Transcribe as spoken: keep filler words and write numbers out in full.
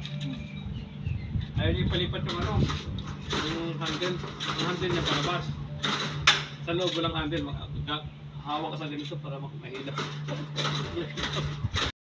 Ayaw niya palipat yung ano, yung handle, yung handle niya palabas. Sa loob walang handle, hawak ka sa ganito para mahila.